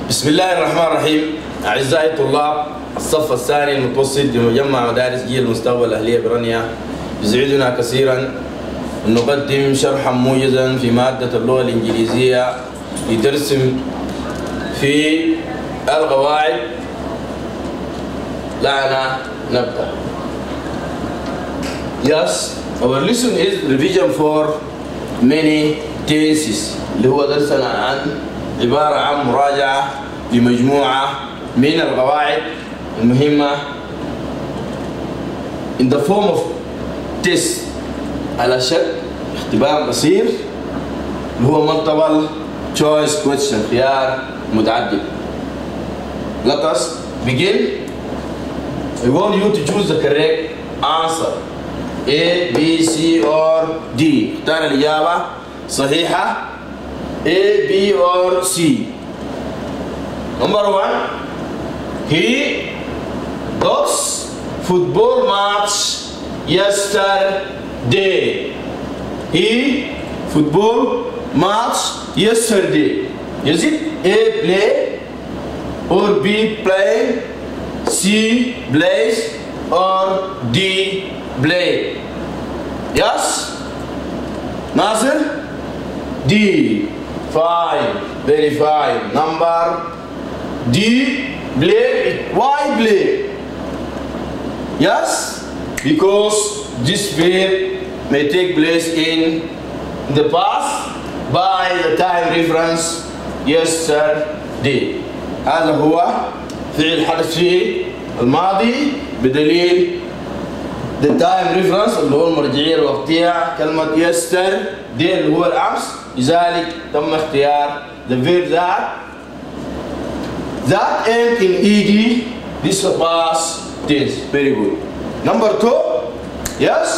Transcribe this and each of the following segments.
بسم الله الرحمن الرحيم. أعزائي الطلاب الصف الثاني المتوسط بمجمع مدارس جيل المستقبل الأهلية برانيا، يسعدنا كثيرا أن نقدم شرحا موجزا في مادة اللغة الإنجليزية لدرس في القواعد. لعنا نبدأ. Yes, our lesson is revision for many tenses، اللي هو درسنا عن عبارة عن مراجعة لمجموعة من القواعد المهمة in the form of test، على شكل اختبار قصير اللي هو multiple choice question، خيار متعدد. Let us begin. I want you to choose the correct answer. A, B, C or D. اختار الإجابة صحيحة A, B or C. Number one, he watched football match yesterday. He football match yesterday. Is it A, play or B, play, C, plays or D, play? Yes? Nasir? D. Fine. Very fine. Number D. Play. Why play? Yes? Because this verb may take place in the past by the time reference yesterday. هذا هو فعل حدث في الماضي بدليل the time reference اللي هو المرجعية الوقتية كلمة yesterday اللي هو الأمس، لذلك تم اختيار the verb that end in ed. This is past tense. Very good. Number two, yes,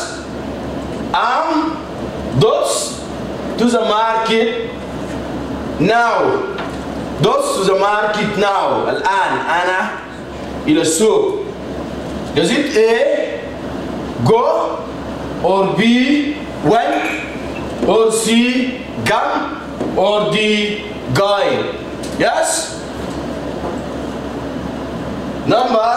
dots to the market now. Dots to the market now. الآن أنا إلى السوق. Does it A, go, or B, went, or C, come, or D, going? Yes? Number,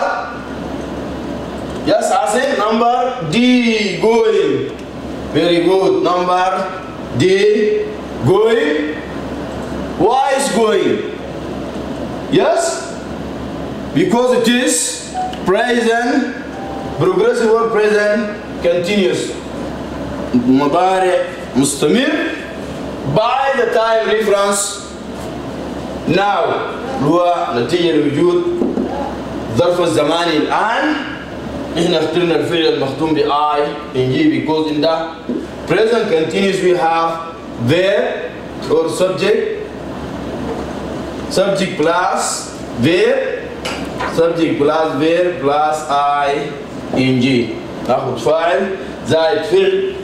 yes, I said number D, going. Very good. Number D, going. Why is going? Yes? Because it is present, progressive or present continuous. مضارع مستمر by the time reference now، هو نتيجة لوجود ظرف الزماني الآن. إحنا اخترنا الفعل المختوم ب I in G because in the present continuous we have verb or subject plus verb plus I in G. ناخد فاعل زائد فعل،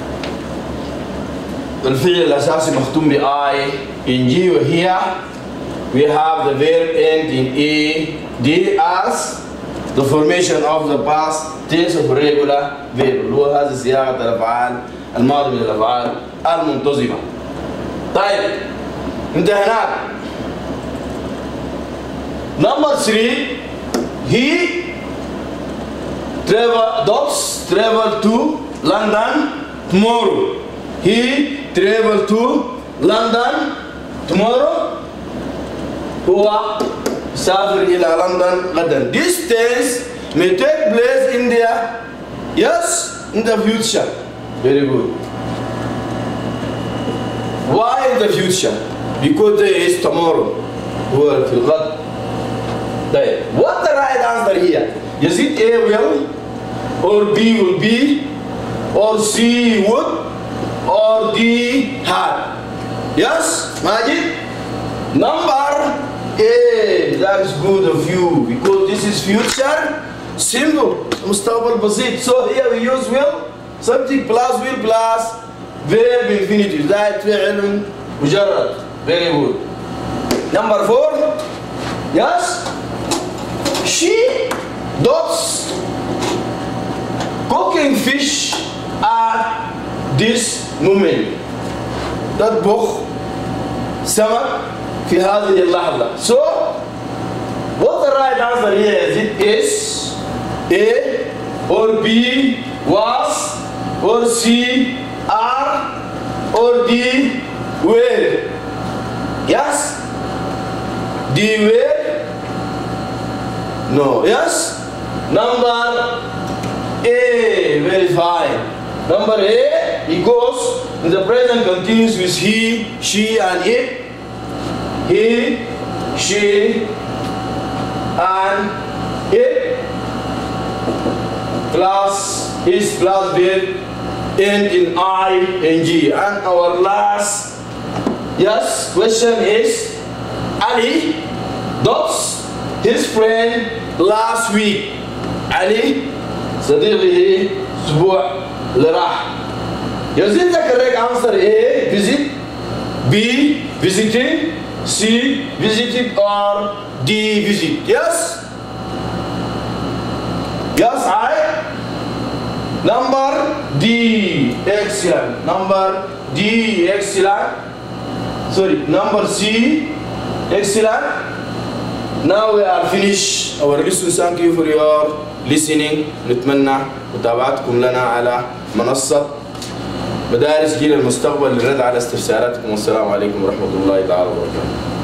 الفعل الأساسي مختوم ب I in G وهي we have the verb end in ED as the formation of the past tense of regular verb، اللي هو هذه صياغة الأفعال الماضي من الأفعال المنتظمة. طيب انتهينا. Number 3, he travel to London tomorrow. He travel to London tomorrow. هو سافر إلى لندن غدا. This tense may take place in the in the future. Very good. Why in the future? Because there is tomorrow. هو في الغد. طيب what the right answer here? Is it A will or B will be or C would or D had? Yes, Majid? Number A. That is good of you because this is future simple مستقبل بسيط. So here we use will, subject plus will plus verb infinitive زائد فعل مجرد. Very good. Number 4, yes, she does cooking fish at this moment. تطبخ سمك في هذه اللحظة. So what the right answer here is? It is A or B was or C are or D were. Yes? D were? No. Yes? Number A. Very fine. Number A, he goes in the present continuous with he, she and it. He, she and it plus his plus verb end in ing. And our last question is Ali dots his friend last week. Ali صديقه الأسبوع اللي راح. يزيد the correct answer A visit, B visiting, C visited or D visit. Yes? Yes, I. Number D, excellent. Number D, excellent. Sorry, number C, excellent. Now we are finished our lesson. Thank you for your listening. نتمنى متابعتكم لنا على منصة مدارس جيل المستقبل للرد على استفساراتكم. والسلام عليكم ورحمة الله تعالى وبركاته.